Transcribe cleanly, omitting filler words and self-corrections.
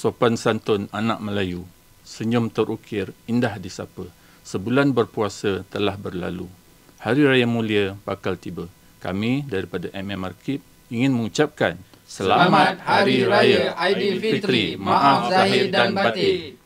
sopan santun anak Melayu, senyum terukir, indah disapa. Sebulan berpuasa telah berlalu. Hari Raya Mulia bakal tiba. Kami daripada MMRKIP ingin mengucapkan Selamat Hari Raya Aidilfitri. Maaf zahir dan batin.